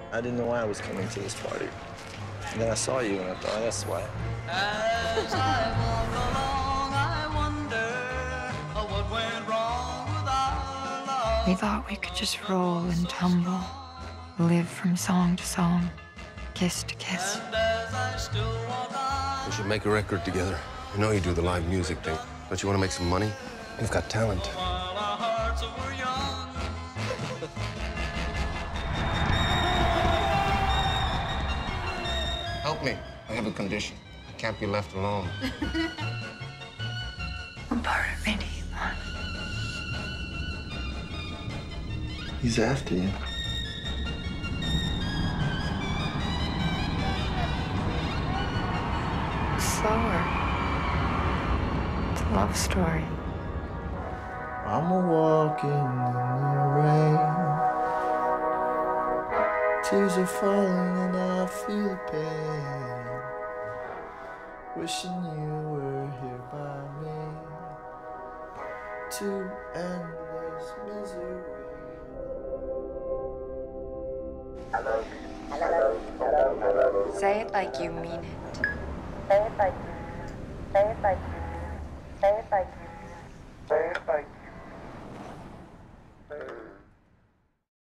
I didn't know why I was coming to this party. And then I saw you, and I thought, that's why. As I walk along, I wonder what went wrong with our love. We thought we could just roll and tumble, live from song to song, kiss to kiss. And as I still walk on, We should make a record together. I know you do the live music thing. Don't you want to make some money? You've got talent. while our hearts were young. Help me. I have a condition. I can't be left alone. What part of me do you want? He's after you. Slower. It's a love story. I'm a walking in the rain. Tears are falling and I feel the pain. Wishing you were here by me to end this misery. Say it like you mean it. Say it like you. Say it like you. Say it like you.